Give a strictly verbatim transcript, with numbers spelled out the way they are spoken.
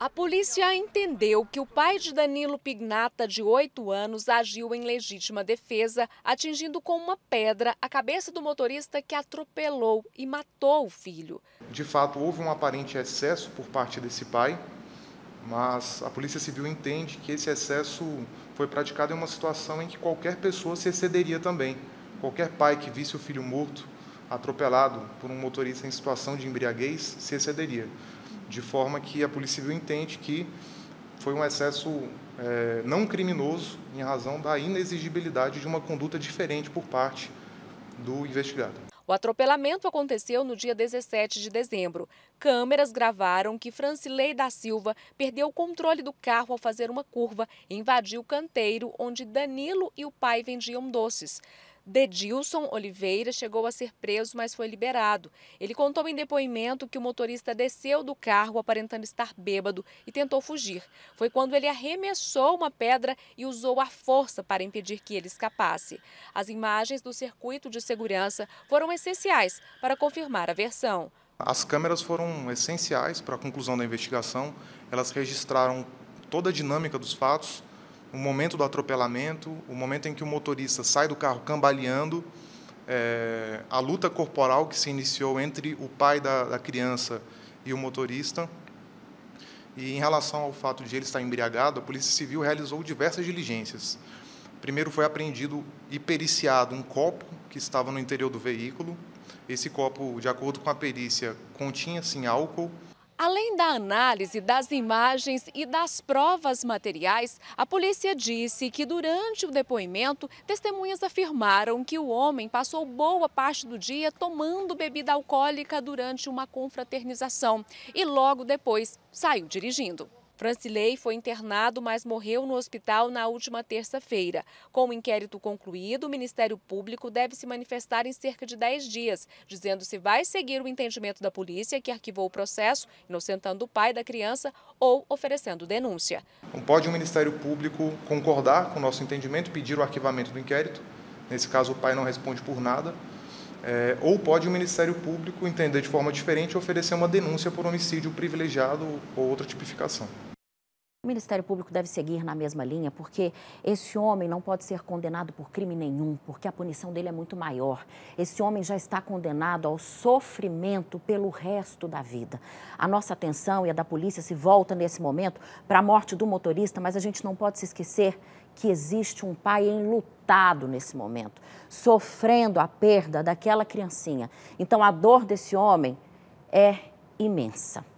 A polícia entendeu que o pai de Danilo Pignata, de oito anos, agiu em legítima defesa, atingindo com uma pedra a cabeça do motorista que atropelou e matou o filho. De fato, houve um aparente excesso por parte desse pai, mas a Polícia Civil entende que esse excesso foi praticado em uma situação em que qualquer pessoa se excederia também. Qualquer pai que visse o filho morto, atropelado por um motorista em situação de embriaguez, se excederia. De forma que a Polícia Civil entende que foi um excesso é, não criminoso em razão da inexigibilidade de uma conduta diferente por parte do investigado. O atropelamento aconteceu no dia dezessete de dezembro. Câmeras gravaram que Francilei da Silva perdeu o controle do carro ao fazer uma curva e invadiu o canteiro onde Danilo e o pai vendiam doces. Dedilson Oliveira chegou a ser preso, mas foi liberado. Ele contou em depoimento que o motorista desceu do carro aparentando estar bêbado e tentou fugir. Foi quando ele arremessou uma pedra e usou a força para impedir que ele escapasse. As imagens do circuito de segurança foram essenciais para confirmar a versão. As câmeras foram essenciais para a conclusão da investigação. Elas registraram toda a dinâmica dos fatos, o momento do atropelamento, o momento em que o motorista sai do carro cambaleando, é, a luta corporal que se iniciou entre o pai da, da criança e o motorista. E em relação ao fato de ele estar embriagado, a Polícia Civil realizou diversas diligências. Primeiro foi apreendido e periciado um copo que estava no interior do veículo. Esse copo, de acordo com a perícia, continha sim álcool. Além da análise das imagens e das provas materiais, a polícia disse que durante o depoimento, testemunhas afirmaram que o homem passou boa parte do dia tomando bebida alcoólica durante uma confraternização e logo depois saiu dirigindo. Francilei foi internado, mas morreu no hospital na última terça-feira. Com o inquérito concluído, o Ministério Público deve se manifestar em cerca de dez dias, dizendo se vai seguir o entendimento da polícia, que arquivou o processo, inocentando o pai da criança, ou oferecendo denúncia. Não pode o Ministério Público concordar com o nosso entendimento, pedir o arquivamento do inquérito. Nesse caso, o pai não responde por nada. É, ou pode o Ministério Público entender de forma diferente e oferecer uma denúncia por homicídio privilegiado ou outra tipificação. O Ministério Público deve seguir na mesma linha, porque esse homem não pode ser condenado por crime nenhum, porque a punição dele é muito maior. Esse homem já está condenado ao sofrimento pelo resto da vida. A nossa atenção e a da polícia se volta nesse momento para a morte do motorista, mas a gente não pode se esquecer que existe um pai enlutado nesse momento, sofrendo a perda daquela criancinha. Então, a dor desse homem é imensa.